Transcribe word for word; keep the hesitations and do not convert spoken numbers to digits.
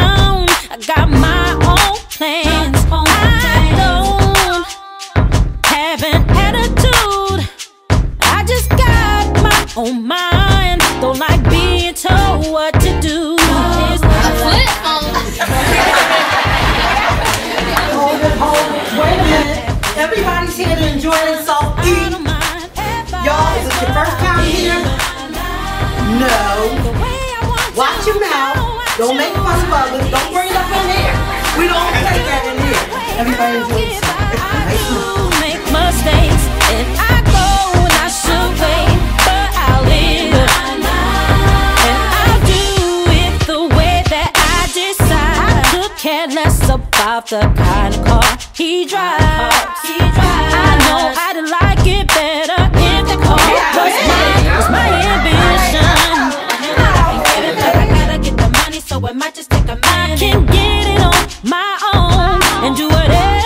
own. I got my own plans. I don't have an attitude. I just got my own mind. Don't like being told what to do. It's a flip phone. Hold it, hold it. Wait a minute. Everybody's here to enjoy themselves. Eat. Y'all, is it your first time here? No. Watch your mouth. Don't make fun of others. Don't bring it up in here. We don't take that in here. Everybody enjoy yourself. Make mistakes and I go and I should wait, but I'll live and I'll do it the way that I decide. I could care less about the kind of car he drives. He drives. I know I'd like it better if the car was mine. Was my ambition. I gotta get the money, so I might just take a minute. I can get it on my own and do whatever